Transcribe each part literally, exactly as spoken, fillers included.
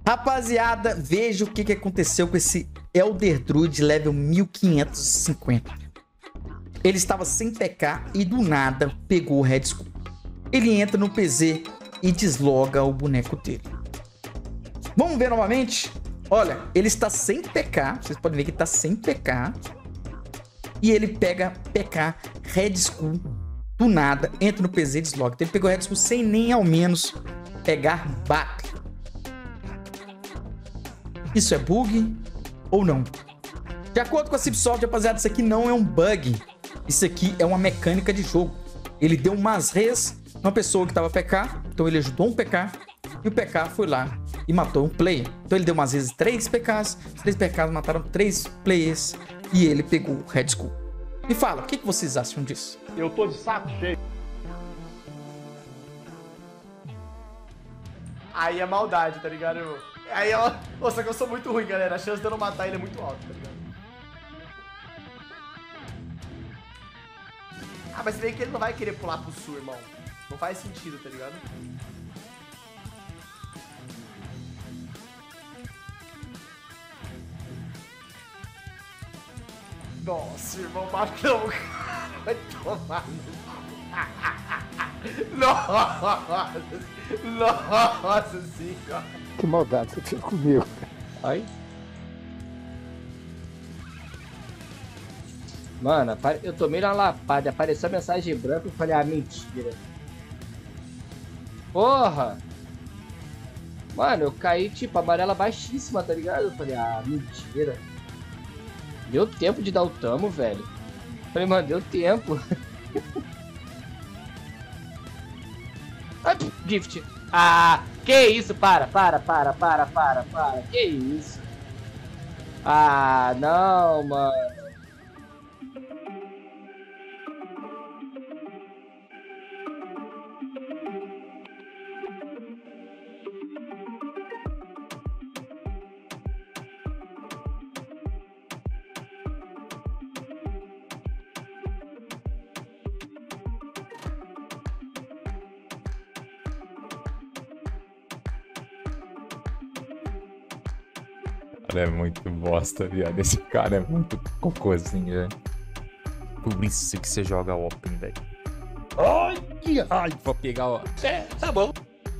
Rapaziada, veja o que, que aconteceu com esse Elder Druid level mil quinhentos e cinquenta. Ele estava sem P K e do nada pegou o Red Skull. Ele entra no P Z e desloga o boneco dele. Vamos ver novamente? Olha, ele está sem P K. Vocês podem ver que está sem P K. E ele pega P K Red Skull do nada, entra no P Z e desloga. Então ele pegou o Red Skull sem nem ao menos pegar Battle. Isso é bug ou não? De acordo com a Cipsoft, rapaziada, isso aqui não é um bug. Isso aqui é uma mecânica de jogo. Ele deu umas res numa pessoa que tava P K, então ele ajudou um P K, e o P K foi lá e matou um player. Então ele deu umas vezes três P Ks, três P Ks mataram três players, e ele pegou o Red Skull. Me fala, o que, que vocês acham disso? Eu tô de saco cheio. Aí é maldade, tá ligado, irmão? Aí ela... Pô, só que eu sou muito ruim, galera. A chance de eu não matar ele é muito alta, tá ligado? Ah, mas se bem que ele não vai querer pular pro sul, irmão. Não faz sentido, tá ligado? Nossa, irmão, matou. Vai tomar. Nossa, nossa senhora. Que maldade você fez comigo. Ai. Mano, eu tomei na lapada, apareceu a mensagem branca e eu falei, ah, mentira. Porra! Mano, eu caí, tipo, amarela baixíssima, tá ligado? Eu falei, ah, mentira. Deu tempo de dar o tamo, velho. Eu falei, mano, deu tempo. Ah, gift. Ah, que isso? Para, para, para, para, para, para. Que isso? Ah, não, mano. É muito bosta, viado. Esse cara é muito cocôzinho, velho. Por isso que você joga Open, velho. Ai, ai, vou pegar, ó. É, tá bom.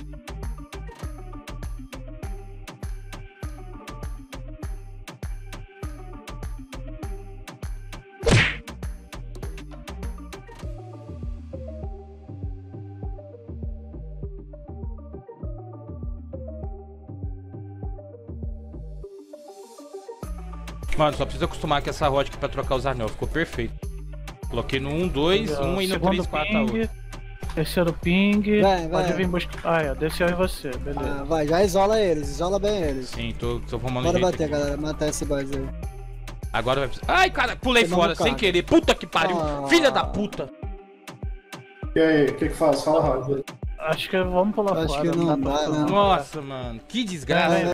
Mano, só precisa acostumar com essa rota aqui pra trocar os anel. Ficou perfeito. Coloquei no um, dois, um e no três, quatro a outro. Terceiro ping. Vai, vai. Pode vir buscar. Ah, é, desceu em você, beleza. Ah, vai, já isola eles, isola bem eles. Sim, tô, tô formando Bora jeito bater, aqui. galera, matar esse boss aí. Agora vai precisar. Ai, cara, pulei Você fora, sem querer. Puta que pariu. Ah. Filha da puta. E aí, o que que faz? Fala rápido. Acho que vamos pular Acho fora. que não dá dá, pra- né? Nossa, mano. Que desgraça. É,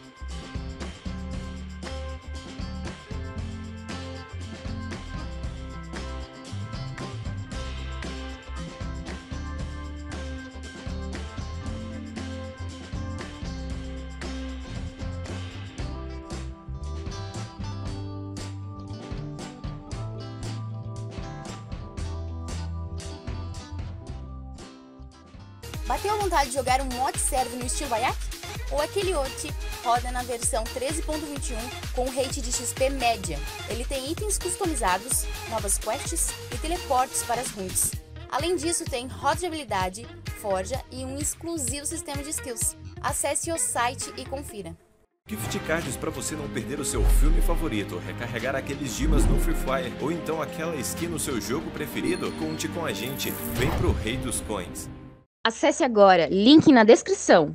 Bateu a vontade de jogar um mod server no estilo Vayak? O Aquele Ot roda na versão treze ponto vinte e um com rate de X P média. Ele tem itens customizados, novas quests e teleportes para as runes. Além disso, tem roda de habilidade, forja e um exclusivo sistema de skills. Acesse o site e confira. Gift cards para você não perder o seu filme favorito, recarregar aqueles dimas no Free Fire ou então aquela skin no seu jogo preferido? Conte com a gente, vem pro Rei dos Coins. Acesse agora, link na descrição.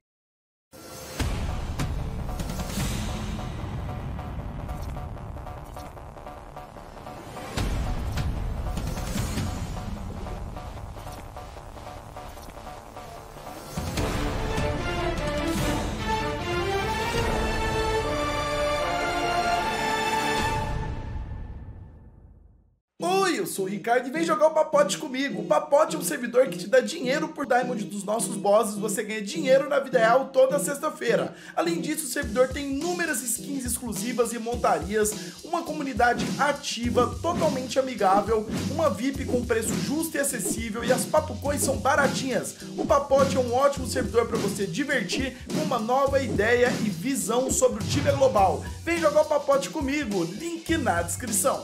Oi! Oi, eu sou o Ricardo e vem jogar o Papote comigo. O Papote é um servidor que te dá dinheiro por Diamond dos nossos bosses, você ganha dinheiro na vida real toda sexta-feira. Além disso, o servidor tem inúmeras skins exclusivas e montarias, uma comunidade ativa, totalmente amigável, uma V I P com preço justo e acessível e as papucões são baratinhas. O Papote é um ótimo servidor para você divertir com uma nova ideia e visão sobre o Tibia Global. Vem jogar o Papote comigo, link na descrição.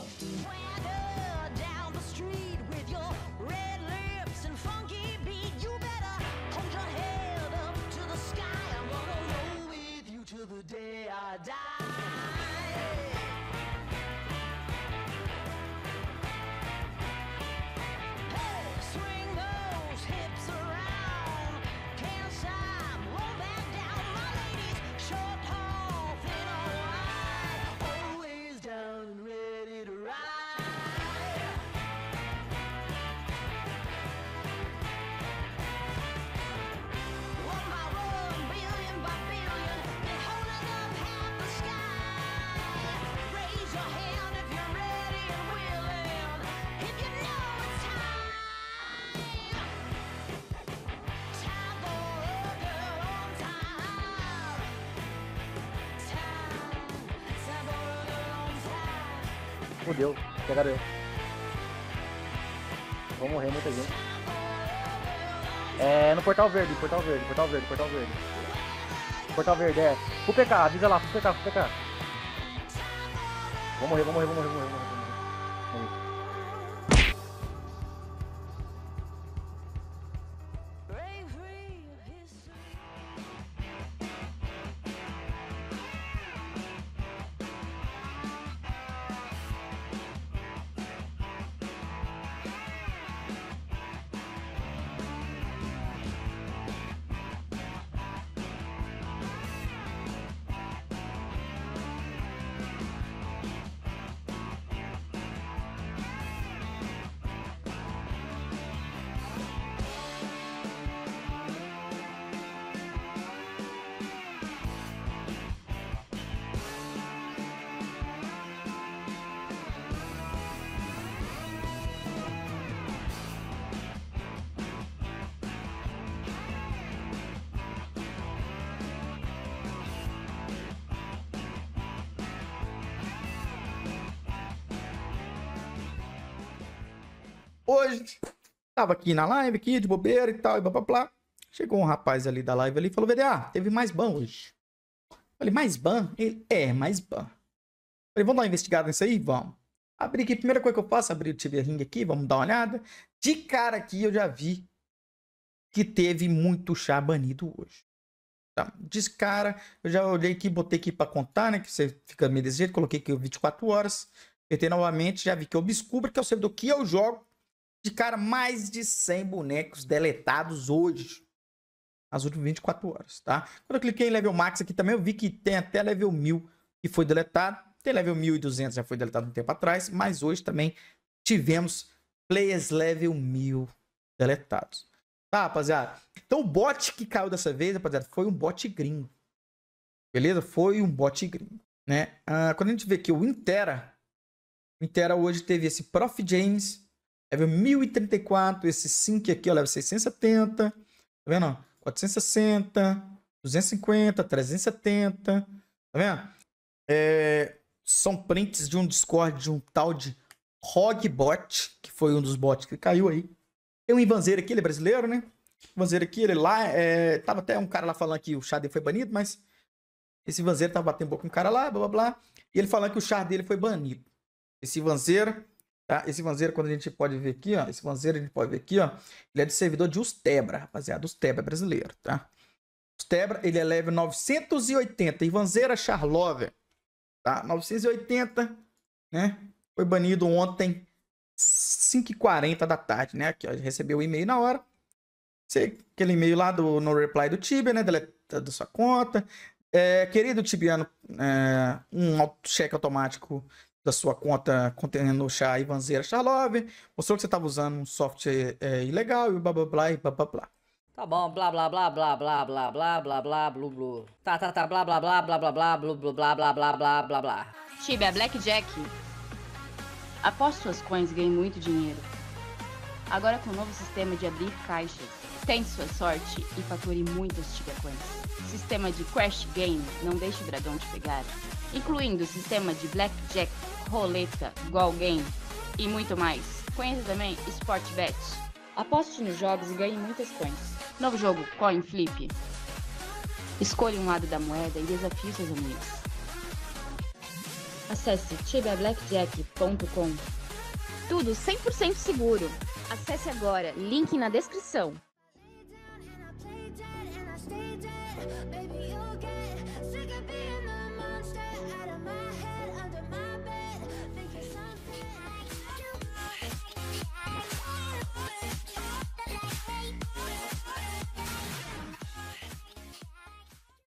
Fudeu, pegaram eu. Vou morrer muita gente. É no portal verde, portal verde, portal verde, portal verde. Portal verde, é. Full P K, avisa lá, Full P K, Full P K. Vou morrer, vou morrer, vou morrer, vou morrer, vou morrer. Hoje, tava aqui na live, aqui de bobeira e tal, e blá blá blá. Chegou um rapaz ali da live ali e falou, V D A, teve mais ban hoje. Falei, mais ban? Ele, é, mais ban. Falei, vamos dar uma investigada nisso aí? Vamos. Abri aqui, primeira coisa que eu faço, abri o Tibia Ring aqui, vamos dar uma olhada. De cara aqui eu já vi que teve muito chá banido hoje. Tá? De cara, eu já olhei aqui, botei aqui pra contar, né, que você fica meio desse jeito, coloquei aqui vinte e quatro horas. Apertei novamente, já vi que eu descubro que é o servidor que eu jogo. De cara, mais de cem bonecos deletados hoje. Nas últimas vinte e quatro horas, tá? Quando eu cliquei em level max aqui também, eu vi que tem até level mil que foi deletado. Tem level mil e duzentos, já foi deletado um tempo atrás. Mas hoje também tivemos players level mil deletados. Tá, rapaziada? Então o bot que caiu dessa vez, rapaziada, foi um bot gringo. Beleza? Foi um bot gringo, né? Ah, quando a gente vê aqui o Intera, o Intera hoje teve esse Prof James, level mil e trinta e quatro, esse Sync aqui, ó, level seiscentos e setenta, tá vendo? quatrocentos e sessenta, duzentos e cinquenta, trezentos e setenta, tá vendo? É, são prints de um Discord de um tal de Rogbot, que foi um dos bots que caiu aí. Tem um Ivanzeiro aqui, ele é brasileiro, né? O Ivanzeiro aqui, ele lá, é, tava até um cara lá falando que o char dele foi banido, mas esse Ivanzeiro tava batendo boca com um cara lá, blá blá blá, e ele falando que o char dele foi banido. Esse Ivanzeiro, tá? Esse Ivanzeiro, quando a gente pode ver aqui, ó, esse Ivanzeiro a gente pode ver aqui, ó, ele é do servidor de Ustebra, rapaziada, Ustebra brasileiro, tá? Ustebra, ele é level novecentos e oitenta, Ivanzeira Charlover, tá? novecentos e oitenta, né? Foi banido ontem, cinco e quarenta da tarde, né? Aqui, ó, recebeu o e-mail na hora. Sei, aquele e-mail lá do no reply do Tibia, né? Deletado da sua conta. É, querido Tibiano, é, um cheque automático da sua conta contendo o chá Ivanzeira Charlover. Mostrou que você estava usando um software é, ilegal e blá blá blá e blá blá blá. Tá bom, blá blá blá blá blá blá blá blá blá blá blá. Tá, tá, tá, blá blá blá blá blá blá blá blá blá blá blá blá blá blá. Tibia, Blackjack. Aposte suas coins e ganhe muito dinheiro. Agora com o novo sistema de abrir caixas, tente sua sorte e fature muitas Tiga Coins. Sistema de Crash Game, não deixe o dragão te pegar. Incluindo o sistema de Blackjack, Roleta, Goal Game e muito mais. Conheça também Sportbet. Aposte nos jogos e ganhe muitas coins. Novo jogo, Coin Flip. Escolha um lado da moeda e desafie seus amigos. Acesse tiga blackjack ponto com. Tudo cem por cento seguro. Acesse agora, link na descrição. Baby,